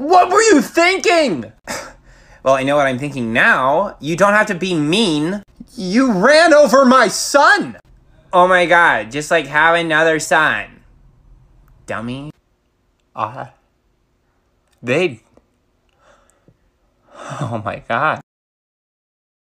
What were you thinking? Well, I know what I'm thinking now. You don't have to be mean. You ran over my son! Oh my god, just like have another son. Dummy. They... Oh my god.